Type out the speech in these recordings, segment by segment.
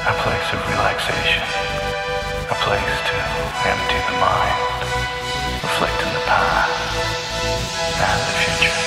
a place of relaxation, a place to empty the mind, reflect in the past and the future.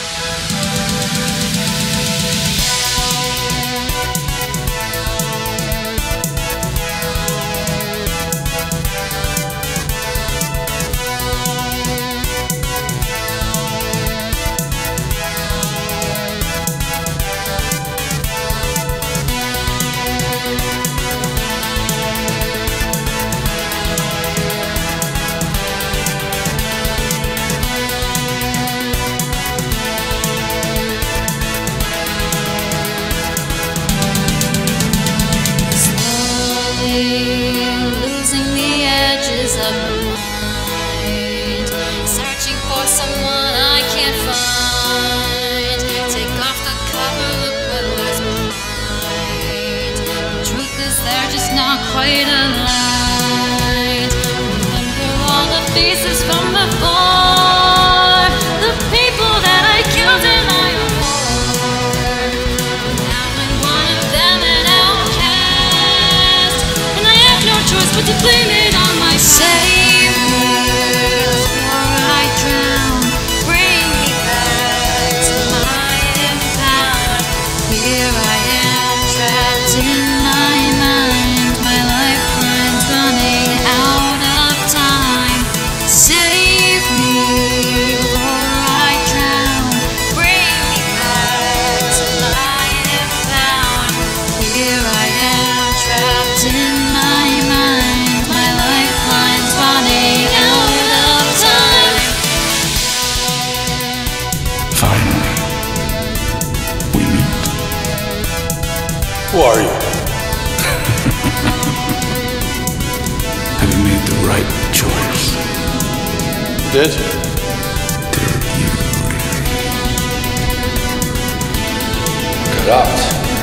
Losing the edges of my mind, searching for someone I can't find. Take off the cover, look what lies behind. The truth is they're just not quite aligned. Remember all the faces from before, the people that I killed in my war. Now I'm one of them, an outcast, and I have no choice but to blame it on myself. Save me before I drown, bring me back to my impound. Here I am, trapped in my mind, my lifeline's running out of time. Save me before I drown, bring me back to my impound. Here I am, trapped in my mind, my lifeline's running out of time. Finally, we meet. Who are you? Have you made the right choice? Did? Did you Get out.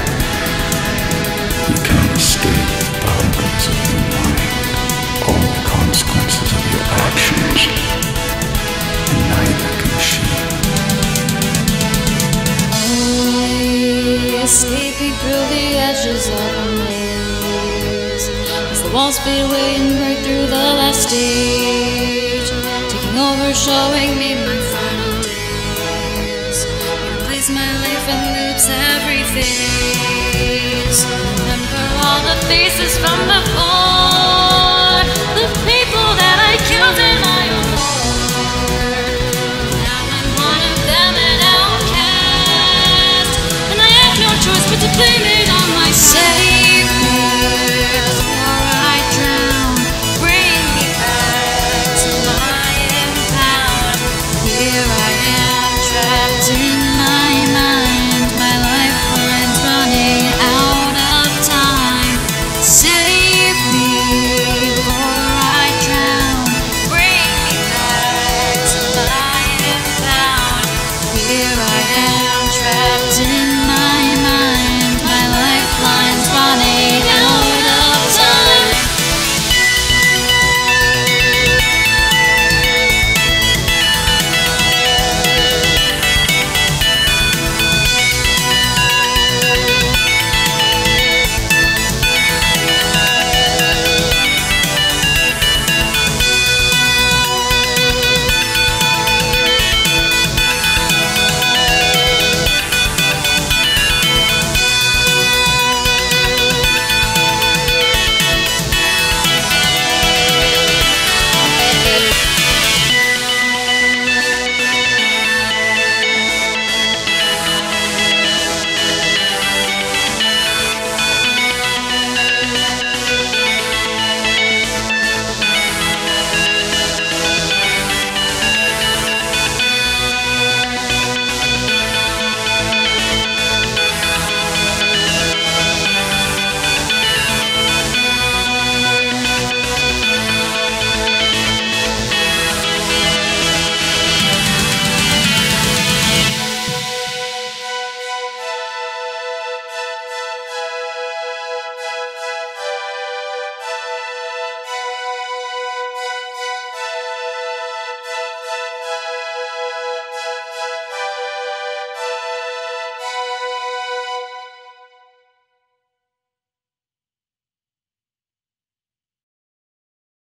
You can't escape the boundaries of your mind, all the consequences of your actions, and neither can she. Only escaping through the edges of a maze, as the walls fade away and break through the last stage, taking over, showing me my final days. Replace my life and loops every phase. Remember all the faces from before, the people that I killed in my